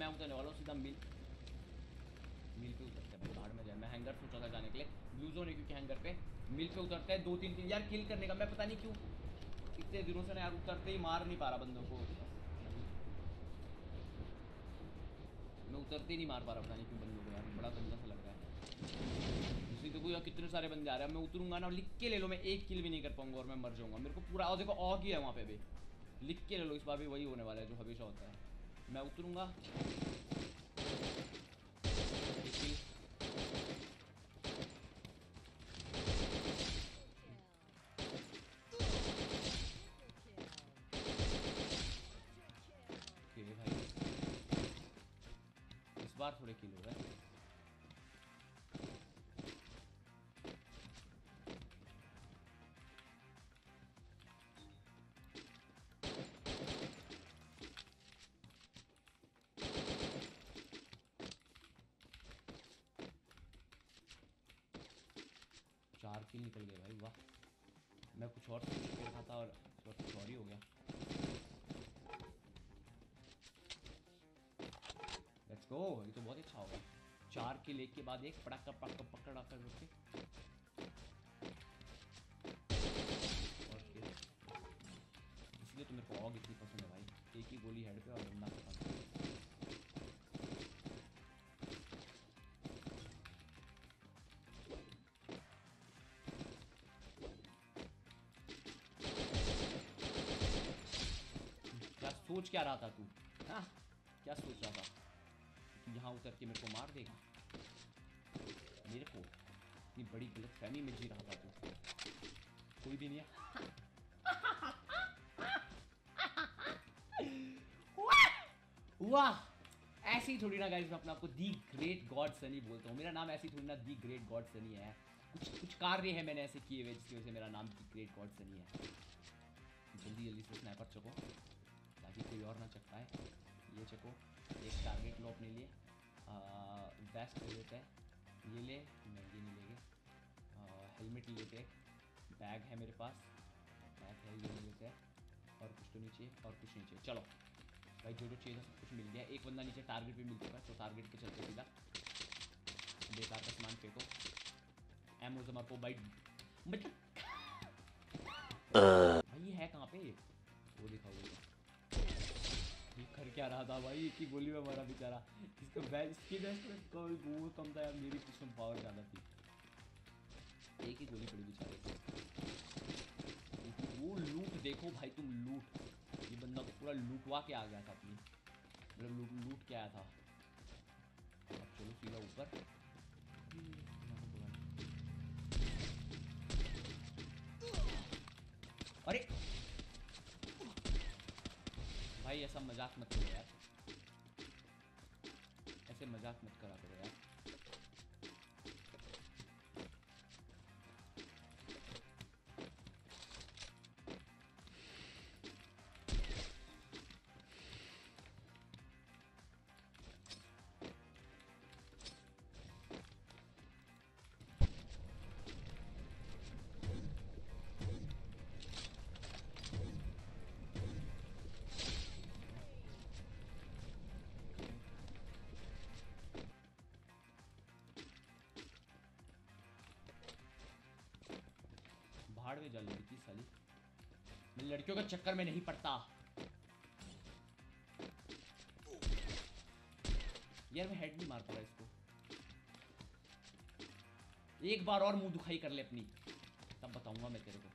मैं उतरने वाला हूँ सीधा मिल पे उतरते हैं भाई, बाहर में जाए। मैं हैंगर सोचा था जाने के लिए, ब्लू जोन है क्योंकि हैंगर पे मिल पे उतरते हैं। 2-3 किल यार किल करने का, मैं पता नहीं क्यों इतने दिनों से ना यार उतरते ही मार नहीं पा रहा बंदों को। मैं उतरते ही नहीं मार पा रहा, पता नहीं क्यों बंदों को यार, बड़ा गंदा सा लग रहा है। दूसरी देखो यार कितने सारे बंदे आ रहे हैं, मैं उतरूंगा ना, लिख के ले लो, मैं एक किल भी नहीं कर पाऊंगा और मैं मर जाऊंगा। मेरे को पूरा, और देखो ऑग ही है वहाँ पे भी, लिख के ले लो, इस बार भी वही होने वाला है जो हमेशा होता है। मैं उतरूंगा, भाई इस बार थोड़े किल हो रहे हैं। 4 किल निकल गए भाई, वाह। मैं कुछ और सोच के रखा था और कुछ और ही हो गया। लेट्स गो, ये तो बहुत अच्छा होगा। 4 किल एक के बाद एक, पड़ाका पड़ाका पकड़ा कर रुके और किल। इसलिए तो मेरे को ऑग इतनी पसंद है भाई, एक ही गोली हेड पे और बंदा खत्म। क्या सोच क्या रहा था तू? हाँ, क्या सोच रहा था कि यहाँ उतर के मेरे को मार देगा? मेरे को इतनी बड़ी गलत फहमी में जी रहा था तू। कोई भी नहीं है। वाह, ऐसे ही थोड़ी ना गाइस, मैं अपने आप को दी ग्रेट गॉड सनी बोलता हूँ। मेरा नाम ऐसे ही थोड़ी ना दी ग्रेट गॉड सनी है। कुछ कुछ कार्य है मैंने ऐसे किए हुए जिसकी वजह से मेरा नाम दी ग्रेट गॉड सनी है। जल्दी जल्दी से स्नैपर चको ताकि कोई और ना चक पाए। ये चको, एक टारगेट लो अपने लिए। वेस्ट ले लेते हैं, ये ले, नहीं ये नहीं लेंगे। हेलमेट ले लेते हैं, बैग है मेरे पास, बैग है, ये ले लेते हैं। और कुछ तो नहीं चाहिए, और कुछ नहीं चाहिए। चलो भाई, जो जो चाहिए था सब कुछ मिल गया। एक बंदा नीचे टारगेट भी मिल चुका है, तो टारगेट पे चलते सीधा। बेकार का सामान फेंको, एमो जमा को भाई, मतलब भाई ये है कहाँ पे? वो दिखाओ, ये कर क्या रहा था भाई? एक ही गोली में मारा बेचारा। इसका इसकी बेस्ट में वो कम था यार, मेरी कुछ पावर ज़्यादा थी। एक ही गोली पड़ी बेचारे को। वो लूट देखो भाई तुम, लूट। ये बंदा तो पूरा लूटवा के आ गया था अपनी, मतलब लूट के आया था। अब चलो सीधा ऊपर। अरे भाई ऐसा मजाक मत करो यार, ऐसे मजाक मत करा करो यार। भाड़ में जल लड़की साली, मैं लड़कियों के चक्कर में नहीं पड़ता यार। मैं हेड नहीं मार पा रहा इसको। एक बार और मुंह दुखाई कर ले अपनी, तब बताऊंगा मैं तेरे को।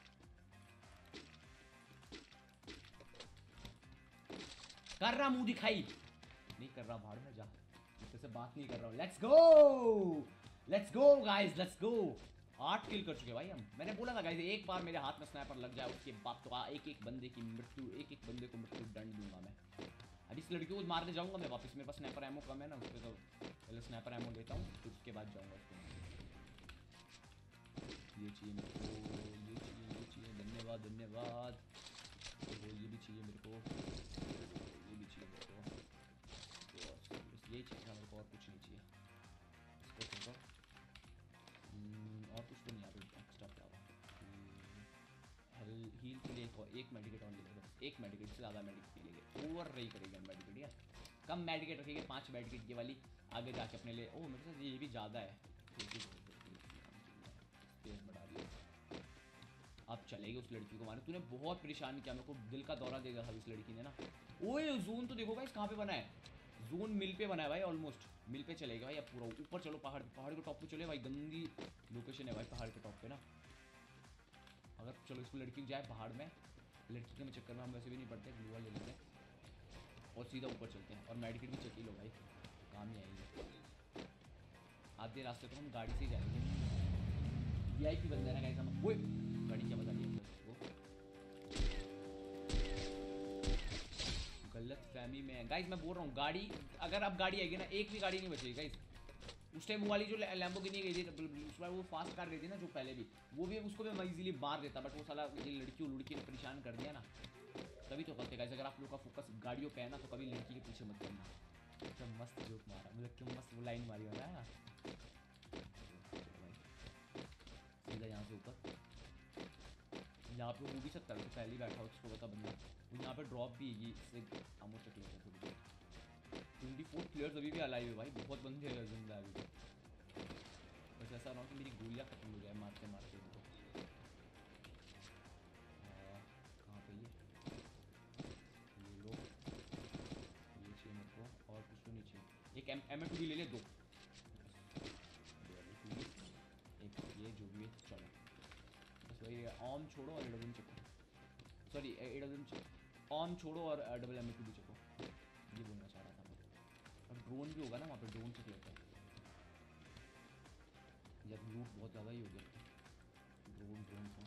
कर रहा मुंह दिखाई? नहीं कर रहा, भाड़ में जा, इससे से बात नहीं कर रहा हूँ। Let's go guys, let's go. 8 kill कर चुके भाई हम। मैंने बोला था गाइस, एक बार मेरे हाथ में स्नाइपर लग जाए उसके बाद तो एक एक बंदे की मृत्यु, एक एक बंदे को मृत्यु दंड दूंगा मैं। अब इस लड़की को मारने जाऊंगा मैं वापस, मेरे पास स्नाइपर एमो कम है ना, उस पर तो पहले स्नाइपर एमो लेता हूँ, फिर उसके बाद जाऊंगा उसको। ये चाहिए मेरे को, ये चाहिए, ये चाहिए, धन्यवाद धन्यवाद। तो ये भी चाहिए मेरे को, ये भी चाहिए मेरे को, बस यही चाहिए था मेरे को, और कुछ नहीं चाहिए। इसको छोड़ो, और कुछ तो नहीं, यहाँ पे एक्स्ट्रा क्या हुआ? हील के लिए एक मेडिकेट और ले लेगा, बस एक मेडिकेट से ज़्यादा मेडिकेट नहीं लेंगे, ओवर नहीं करेगा मेडिकेट यार। कम मेडिकेट रखेंगे, 5 मेडिकेट ये वाली आगे जाके अपने लिए। ओह मेरे साथ ये भी ज़्यादा है, स्पेस बढ़ा दिया। अब चलेगी उस लड़की को मारने। तूने बहुत परेशान किया मेरे को, दिल का दौरा देगा था इस लड़की ने ना। ओए जोन तो देखो गाइस कहाँ पे बना है, जोन मिल पे बना है भाई, ऑलमोस्ट मिल पे चलेगा भाई। अब पूरा ऊपर चलो, पहाड़ के टॉप पे चले भाई, गंदी लोकेशन है भाई पहाड़ के टॉप पे ना। अगर चलो इसको लड़की जाए पहाड़ में, लड़की के चक्कर में हम वैसे भी नहीं पड़ते, ग्लूवा ले लेते हैं और सीधा ऊपर चलते हैं। और मेडिकेट भी चेक ही लो भाई, काम ही आएगी। आधे रास्ते तो हम गाड़ी से ही जाएंगे, वीआईपी बंदा है ना गाइस हम। ओए गाड़ी क्या बता दी वो, गलत फहमी में गाइस मैं बोल रहा हूँ। गाड़ी अगर अब गाड़ी आएगी ना, एक भी गाड़ी नहीं बचेगी गाइस। उस टाइम वो वाली जो लैम्बोर्गिनी गई थी उस बार, वो फास्ट कार गई थी ना जो पहले भी, वो भी उसको भी मैं इजीली मार देता, बट वो साला ये लड़की ने परेशान कर दिया ना, तभी तो कहते गाइस अगर आप लोग का फोकस गाड़ियों पे है ना, तो कभी लड़की के पीछे मत करना। क्या मस्त जोक मारा, मतलब क्या मस्त वो लाइन मारी होना है। सीधा यहाँ से ऊपर, यहाँ पे हो भी सकता है, तो पहले ही बैठा हो उसको पता बंदा। वो यहाँ पे ड्रॉप भी है, इससे हम तक लेते हैं थोड़ी देर। 24 प्लेयर्स अभी भी अलाइव है भाई, बहुत बंदे हैं जिंदा अभी भी। बस ऐसा ना हो कि मेरी गोलियाँ खत्म हो जाए मारते मारते उनको। कहाँ पे ये लो, ये चाहिए मेरे को, और कुछ तो नहीं चाहिए। एक M2 भी ले ले, 2 एक ये जो भी है चलो। बस वही ऑम छोड़ो और एडब्ल्यूएम चको, सॉरी एडब्ल्यूएम ऑम छोड़ो और डबल M2 भी चको, ये बोलना चाह रहा था मैं। और ड्रोन भी होगा ना वहाँ पे, ड्रोन से लेते हैं यार, लूट बहुत ज़्यादा ही हो गया। ड्रोन को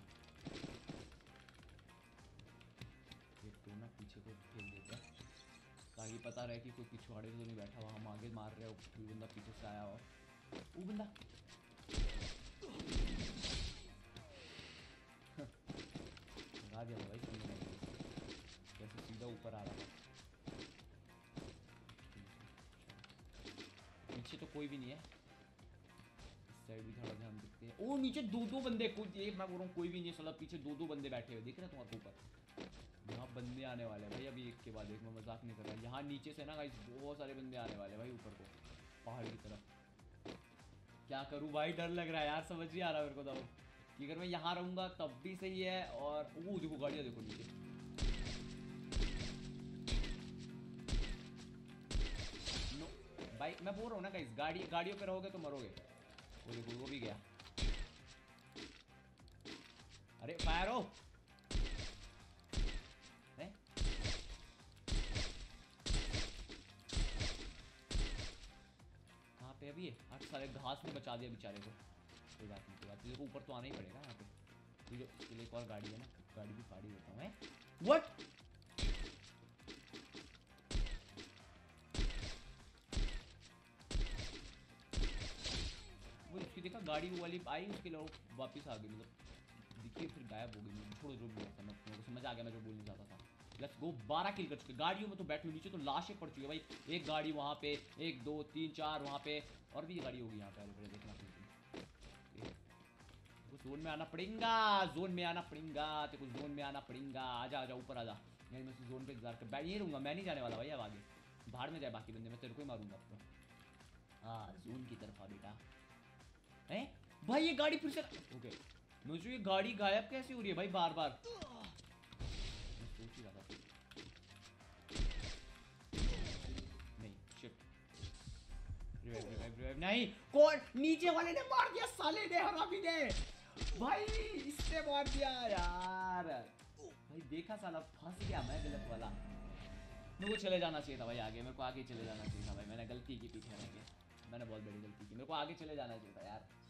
एक तो ना पीछे को फेंक देता है, ताकि पता रहे कि कोई पिछवाड़े तो नहीं बैठा हुआ, हम आगे मार रहे हो, कोई बंदा पीछे से आया हो। वो बंदा लगा दिया था भाई तुमने, कैसे सीधा ऊपर आ रहा था। पीछे तो कोई भी नहीं है, इस साइड भी थोड़ा ध्यान देखते हैं। ओ नीचे 2 बंदे, कोई एक मैं बोल रहा हूँ कोई भी नहीं है साला, पीछे 2 बंदे बैठे हुए दिख रहे हैं तुम्हारे ऊपर। यहाँ बंदे आने वाले हैं भाई अभी, एक के बाद एक, मैं मजाक नहीं कर रहा। यहाँ नीचे से ना गाइस बहुत सारे बंदे आने वाले भाई ऊपर को, पहाड़ की तरफ। क्या करूँ भाई, डर लग रहा है यार, समझ नहीं आ रहा मेरे को तो कि अगर मैं यहाँ रहूँगा तब भी सही है। और वो देखो गाड़ियाँ देखो नीचे, नो भाई मैं बोल रहा हूँ ना गाइस, गाड़ियों पे रहोगे तो मरोगे। वो देखो वो भी गया, अरे फायर हो है? कहाँ पे अभी है? आज सारे घास ने बचा दिया बेचारे को। कोई बात नहीं, कोई बात नहीं, देखो ऊपर तो आना ही पड़ेगा यहाँ पे। तो जो इसके लिए एक और गाड़ी है ना, गाड़ी भी फाड़ी देता हूँ मैं। व्हाट वो उसकी देखा, गाड़ी वो वाली आई, उसके लोग वापस आ गई, मतलब दिखिए फिर गायब हो गई। छोड़ो जो भी होता है, मैं समझ आ गया मैं जो बोलने चाहता था। लेट्स गो, 12 किल कर चुके। गाड़ियों में तो बैठो, नीचे तो लाशें पड़ चुकी है भाई। एक गाड़ी वहाँ पे, 1 2 3 4 वहाँ पे, और भी गाड़ी होगी यहाँ पे। अरे देखना जोन में आना पड़ेगा, जोन में आना पड़ेगा, तेरे को जोन में आना पड़ेगा। आजा आजा ऊपर आजा, मैं जोन पे इंतजार कर बैठ, ये रहूँगा, मैं नहीं जाने वाला भाई अब आगे। बाहर में जाए बाकी बंदे, मैं तेरे को ही मारूंगा अब तो। हाँ जोन की तरफ आ बेटा। हैं भाई ये गाड़ी फिर से, ओके मुझे ये गाड़ी गायब कैसे हो रही है भाई बार बार, मैं सोच ही रहा था। नहीं शिट, रिवाइव नहीं, कौन नीचे वाले ने मार दिया, साले ने, हरामी ने भाई, इसने मार दिया यार भाई। देखा साला फंस गया मैं, गलत वाला। मेरे को चले जाना चाहिए था भाई आगे, मेरे को आगे चले जाना चाहिए था भाई, मैंने गलती की पीछे रह के, मैंने बहुत बड़ी गलती की, मेरे को आगे चले जाना चाहिए था यार।